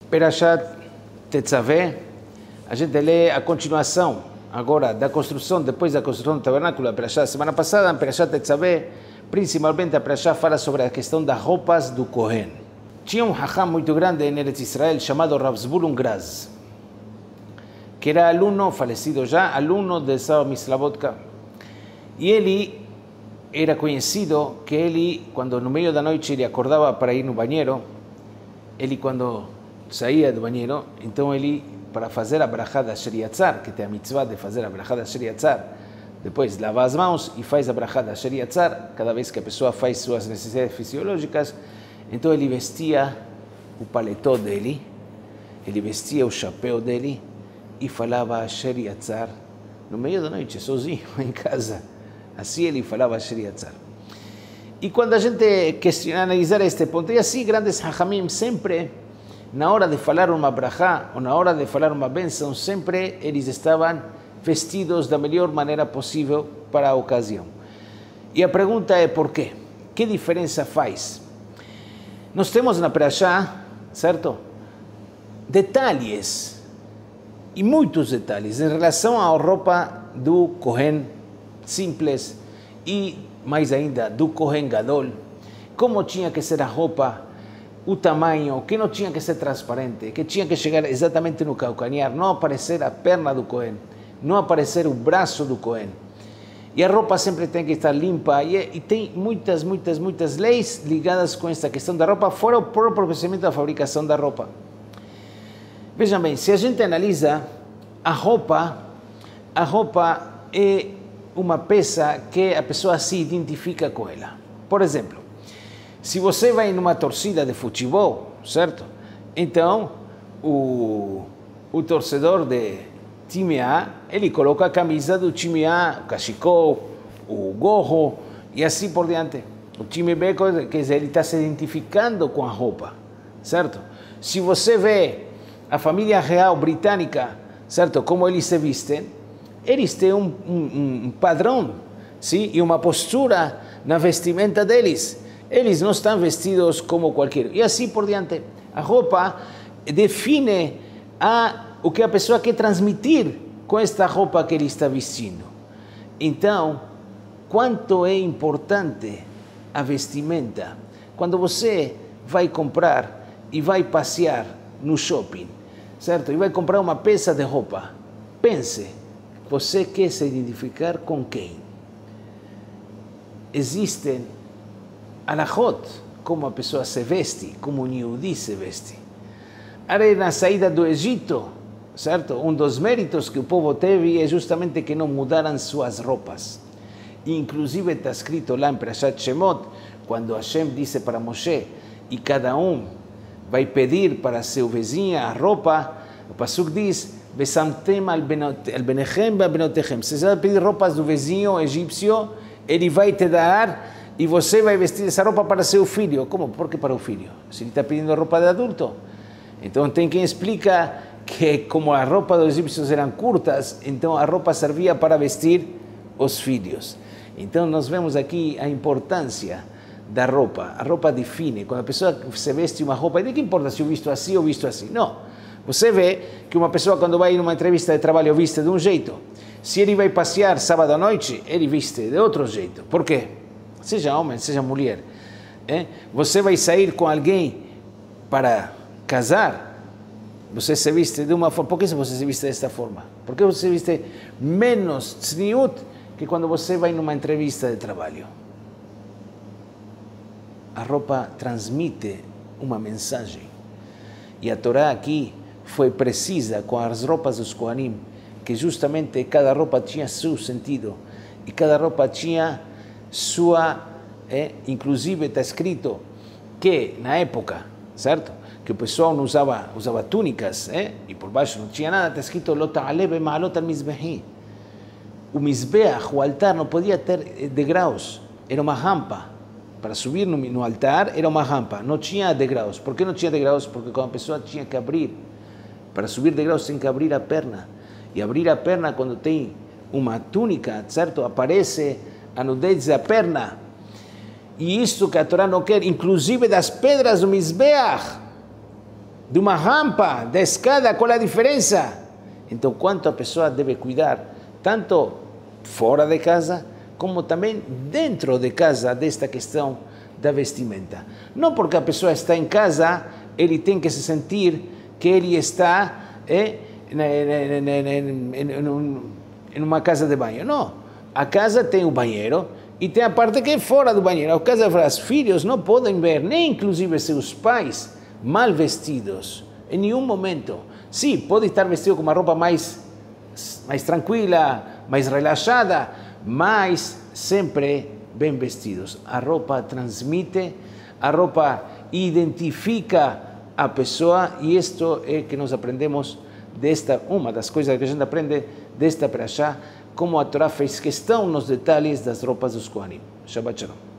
Perashat Tetzaveh, a gente lê a continuação agora da construção, depois da construção do tabernáculo, a Perashat semana passada, a Perashat Tetzaveh, principalmente a Perashat fala sobre a questão das roupas do Kohen. Tinha um hacham muito grande em Eretz Israel chamado Rav Zvulun Graz, que era aluno, falecido já, aluno de Sávio Mislavodka. E ele era conhecido que ele, quando no meio da noite ele acordava para ir no banheiro, ele quando saía do banheiro, então ele, para fazer a brachá da Asher Yatzar, que tem a mitzvah de fazer a brachá da Asher Yatzar, depois lava as mãos e faz a brachá da Asher Yatzar, cada vez que a pessoa faz suas necessidades fisiológicas, então ele vestia o paletó dele, ele vestia o chapéu dele e falava Asher Yatzar no meio da noite, sozinho, em casa. Assim ele falava Asher Yatzar. E quando a gente questiona, analisar este ponto, e assim grandes hachamim sempre, na hora de falar uma brachá, ou na hora de falar uma bênção, sempre eles estavam vestidos da melhor maneira possível para a ocasião. E a pergunta é por quê? Que diferença faz? Nós temos na Perashá, certo? Detalhes, e muitos detalhes, em relação à roupa do Kohen simples e, mais ainda, do Kohen Gadol, como tinha que ser a roupa, o tamanho, que não tinha que ser transparente, que tinha que chegar exatamente no calcanhar, não aparecer a perna do Kohen, não aparecer o braço do Kohen. E a roupa sempre tem que estar limpa, e tem muitas leis ligadas com esta questão da roupa, fora o próprio procedimento da fabricação da roupa. Vejam bem, se a gente analisa a roupa é uma peça que a pessoa se identifica com ela. Por exemplo, se você vai numa torcida de futebol, certo? Então, o torcedor de time A, ele coloca a camisa do time A, o cachecol, o gorro e assim por diante. O time B, quer dizer, ele está se identificando com a roupa, certo? Se você vê a família real britânica, certo? Como eles se vestem, eles têm um padrão, sim? E uma postura na vestimenta deles. Eles não estão vestidos como qualquer. E assim por diante. A roupa define o que a pessoa quer transmitir com esta roupa que ele está vestindo. Então, quanto é importante a vestimenta. Quando você vai comprar e vai passear no shopping, certo? E vai comprar uma peça de roupa. Pense, você quer se identificar com quem? Existem alahot, como a pessoa se veste, como o Yehudi se veste. Aí na saída do Egito, certo? Um dos méritos que o povo teve é justamente que não mudaram suas roupas. Inclusive está escrito lá em Perashat Shemot, quando Hashem disse para Moshe, e cada vai pedir para seu vizinho a roupa, o Pasuk diz, Besamtem al benechem benotechem. Se você vai pedir roupas do vizinho egípcio, ele vai te dar e você vai vestir essa roupa para seu filho. Como? Por que para o filho? Se ele está pedindo roupa de adulto. Então tem quem explica que como a roupa dos egípcios eram curtas, então a roupa servia para vestir os filhos. Então nós vemos aqui a importância da roupa. A roupa define. Quando a pessoa se veste uma roupa, de que importa se eu visto assim ou visto assim? Não. Você vê que uma pessoa quando vai em uma entrevista de trabalho viste de um jeito. Se ele vai passear sábado à noite, ele veste de outro jeito. Por quê? Seja homem, seja mulher. Você vai sair com alguém para casar, você se veste de uma forma. Por que você se veste desta forma? Por que você se veste menos tzniut que quando você vai numa entrevista de trabalho? A roupa transmite uma mensagem. E a Torá aqui foi precisa com as roupas dos Kohanim, que justamente cada roupa tinha seu sentido e cada roupa tinha sua, inclusive está escrito que na época, certo? Que o pessoal não usava túnicas, e por baixo não tinha nada, está escrito Lo ta'ale b'ma'alot al-mizbehi. O mizbeach, o altar, não podia ter degraus, era uma rampa. Para subir no altar era uma rampa, não tinha degraus. Por que não tinha degraus? Porque quando a pessoa tinha que abrir, para subir degraus tem que abrir a perna. E abrir a perna quando tem uma túnica, certo? Aparece a nudez da perna. E isto que a Torá não quer, inclusive das pedras do Mizbeach. de uma rampa, da escada, qual é a diferença? Então, quanto a pessoa deve cuidar, tanto fora de casa, como também dentro de casa, desta questão da vestimenta. Não porque a pessoa está em casa, ele tem que se sentir que ele está em uma casa de banho. Não. A casa tem o banheiro e tem a parte que é fora do banheiro. A casa fora, os filhos não podem ver, nem inclusive seus pais, mal vestidos, em nenhum momento. Sim, pode estar vestido com uma roupa mais tranquila, mais relaxada, mas sempre bem vestidos. A roupa transmite, a roupa identifica a pessoa, e isto é que nós aprendemos uma das coisas que a gente aprende desta perashá, como a Torá fez questão nos detalhes das roupas dos Kohanim. Shabbat Shalom.